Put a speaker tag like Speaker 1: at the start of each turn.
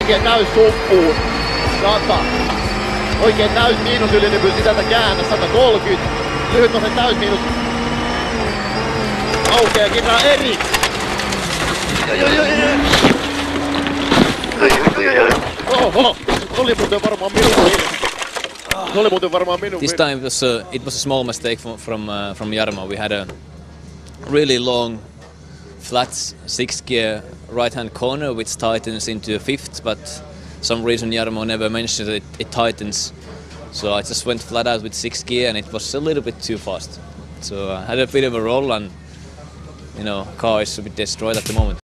Speaker 1: oikein täys suppuun. 100. Oikein täys miinus yli, niin pystyy tätä käännä. 130. Lyhyt on se täys miinus. Aukeakin tää eri. Oho, oli muuten varmaan minun.
Speaker 2: This time it was a small mistake from Jarmo. We had a really long, flat 6-gear right-hand corner which tightens into a 5th, but some reason Jarmo never mentioned that it tightens. So I just went flat out with 6th gear and it was a little bit too fast. So I had a bit of a roll and, you know, car is a bit destroyed at the moment.